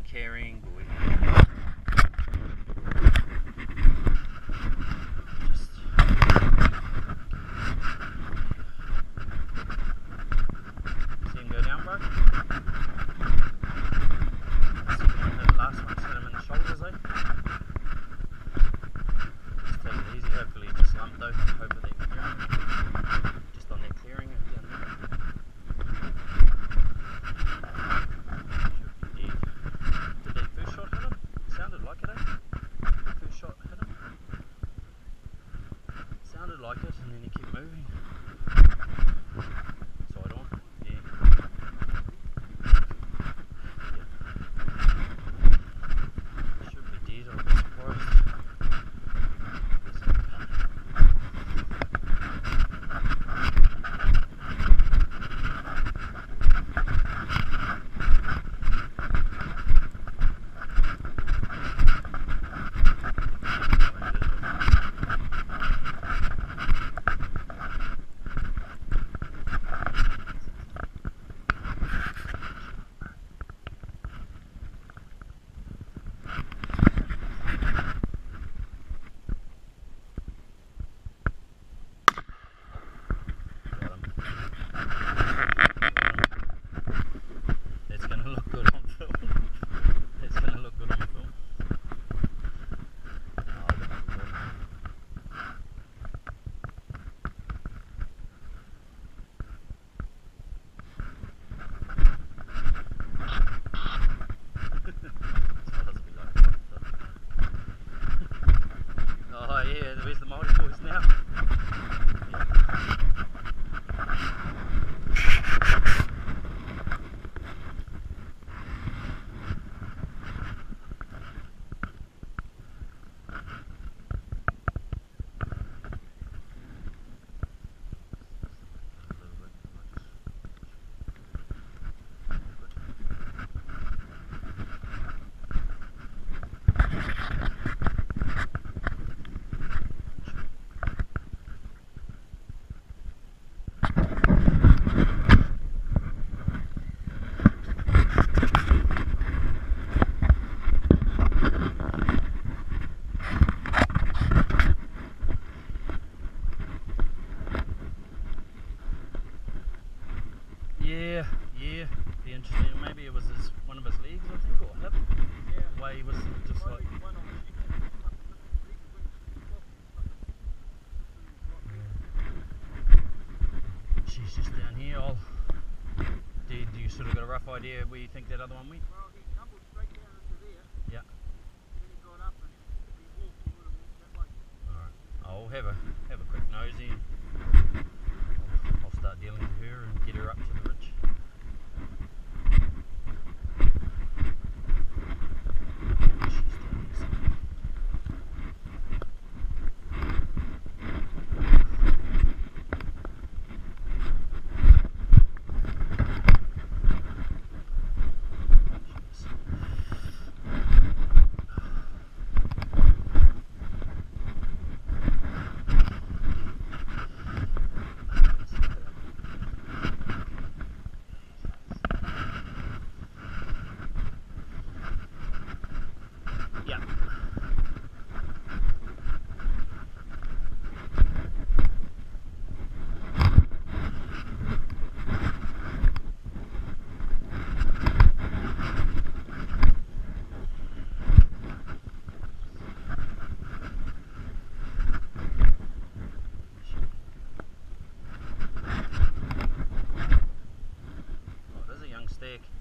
caring boy. See him go down, bro? That last one hit him in the shoulders, eh? Just take it easy, hopefully he just lumped though. Hopefully they can hear him. Just on their clearing down there. Did that first shot hit him? Sounded like it, eh? First shot hit him. Sounded like it, and then he kept moving. Side on, yeah. Should be dead, I'll be surprised. Where's the Māori boys now? Yeah, be interesting. Maybe it was one of his legs, I think, or hip. Yeah. The way he was just like. She's just down here. Do you sort of got a rough idea where you think that other one went? Well, he tumbled straight down into there. Yeah. Then he got up and if he walked, he would have walked that way. Alright. I'll have a quick nosy. I'll start dealing with her and get her up to the ridge. Stick.